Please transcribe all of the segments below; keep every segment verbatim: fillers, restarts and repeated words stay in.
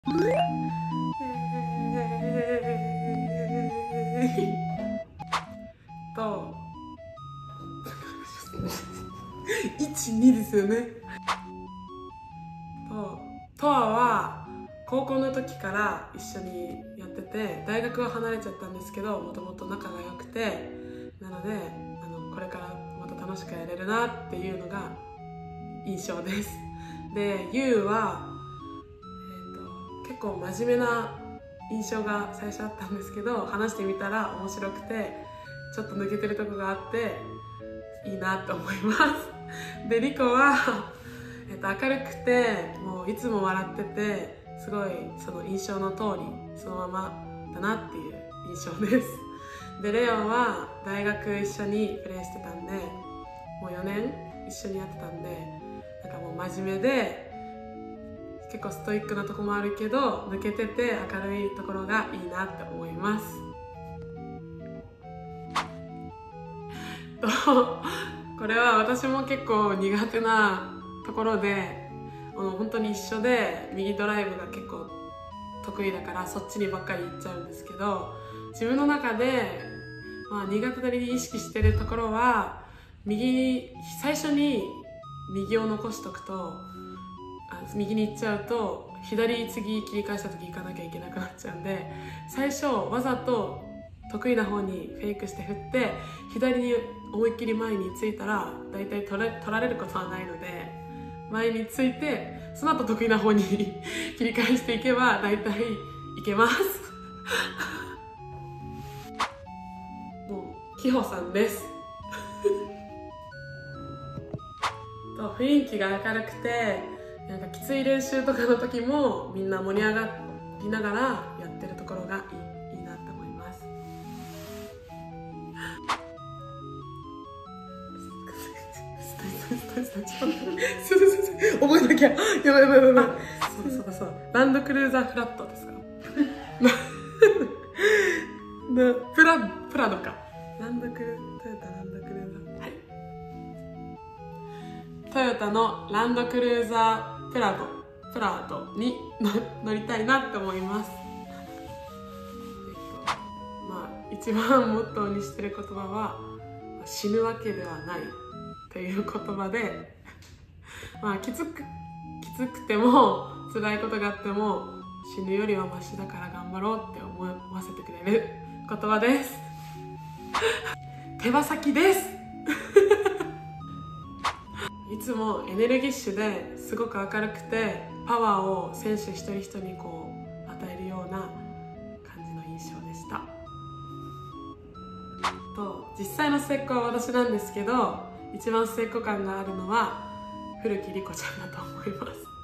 といち、にですよね。ととわは高校の時から一緒にやってて、大学は離れちゃったんですけど、もともと仲が良くて、なのであのこれからまた楽しくやれるなっていうのが印象です。で、ゆうは、えーと、結構真面目な印象が最初あったんですけど、話してみたら面白くてちょっと抜けてるとこがあっていいなと思います。で、りこは、えー、と明るくてもういつも笑ってて、すごいその印象の通りそのままだなっていう印象です。で、レオンは大学一緒にプレーしてたんで、もうよねん一緒にやってたんで、なんかもう真面目で結構ストイックなとこもあるけど抜けてて明るいところがいいなって思います。とこれは私も結構苦手なところで、あの本当に一緒で右ドライブが結構得意だからそっちにばっかり行っちゃうんですけど、自分の中で、まあ、苦手なりに意識してるところは、右最初に右を残しとくと、あ右に行っちゃうと左次切り返した時行かなきゃいけなくなっちゃうんで、最初わざと得意な方にフェイクして振って左に思いっきり前についたら大体取れ取られることはないので、前についてその後得意な方に切り返していけば大体いけますもうきほさんですと、雰囲気が明るくて、なんかきつい練習とかの時もみんな盛り上がりながらやってるところがいい、いいなと思います。覚えなきゃ、やばいやばいやばい。そうそうそう、ランドクルーザーフラットですかプラプラドか。ランドクルトヨタランドクルーザー、はい、トヨタのランドクルーザープラドプラドに乗りたいなって思います。えっとまあ一番モットーにしてる言葉は死ぬわけではないという言葉で、まあきつくきつくても辛いことがあっても死ぬよりはマシだから頑張ろうって思わせてくれる言葉です手羽先ですいつもエネルギッシュですごく明るくてパワーを選手一人一人にこう与えるような感じの印象でした。と実際の末っ子は私なんですけど、一番末っ子感があるのは古木莉子ちゃんだと思い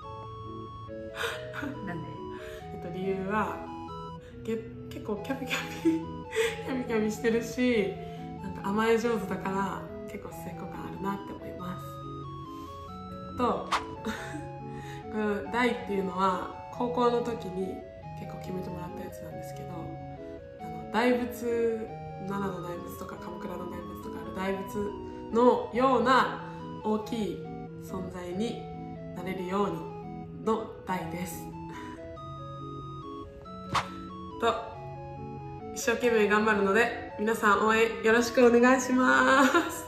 ますなんで？ えっと理由は結構キャピキャピキャピキャピしてるし、なんか甘え上手だから結構末っ子感あるなって思います。とこの大っていうのは高校の時に結構決めてもらったやつなんですけど、あの大仏、奈良の大仏とか鎌倉の大仏とかある大仏のような大きい存在になれるようにの大ですと一生懸命頑張るので皆さん応援よろしくお願いします。